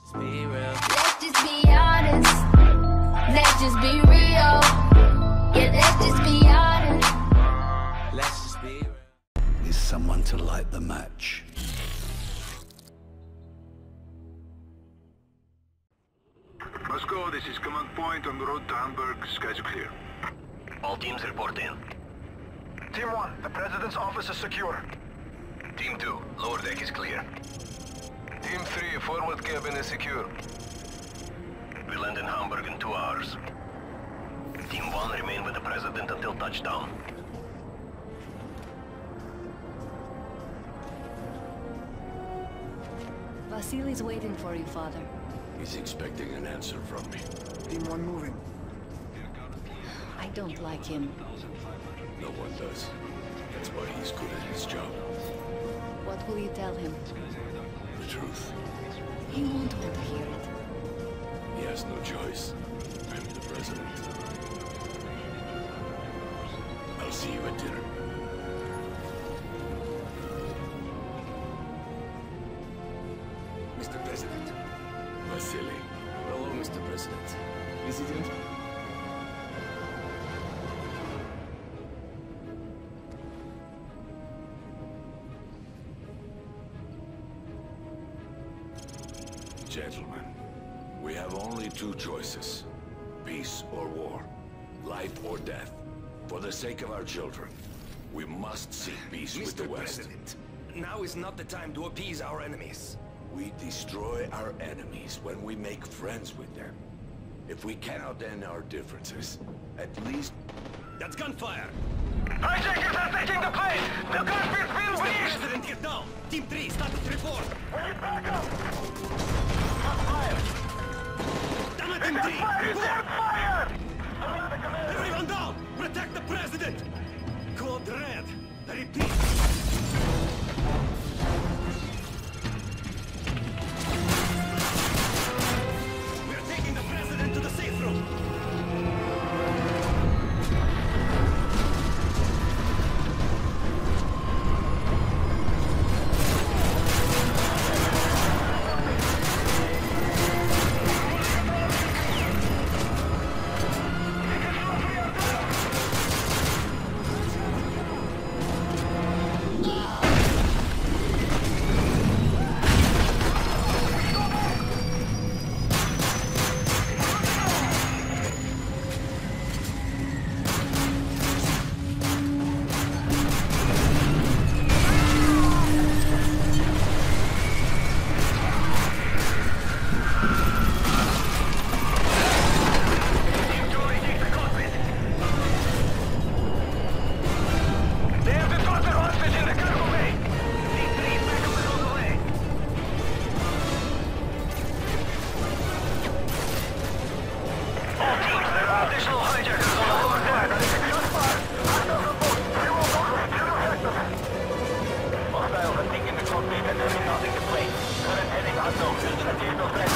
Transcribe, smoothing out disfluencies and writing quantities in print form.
Be real. Let's just be honest. Let's just be real. Yeah, let's just be honest. Let's just be real. Is someone to light the match? Moscow, this is command point on the road to Hamburg. Skies are clear. All teams report in. Team 1, the President's office is secure. Team 2, lower deck is clear. Team 3, forward cabin is secure. We land in Hamburg in 2 hours. Team 1 remain with the President until touchdown. Vasily's waiting for you, Father. He's expecting an answer from me. Team 1 moving. I don't like him. No one does. That's why he's good at his job. What will you tell him? The truth. He won't want to hear it. He has no choice. I'm the President. I'll see you at dinner. Mr. President. Vasily. Hello, Mr. President. President? Gentlemen, we have only 2 choices. Peace or war. Life or death. For the sake of our children, we must seek peace with the Mr. West. President, now is not the time to appease our enemies. We destroy our enemies when we make friends with them. If we cannot end our differences, at least... That's gunfire! Hijackers are taking the place! The cockpit's been Mr. breached! President, get down! Team 3, status report! We need backup! Shots fired! Damn it, Team 3! Shots fired! Everyone down! Protect the President! Code Red! I repeat! We're taking the President to the safe room! Hostiles are taking the cockpit and there is nothing to play. Current heading unknown. Additional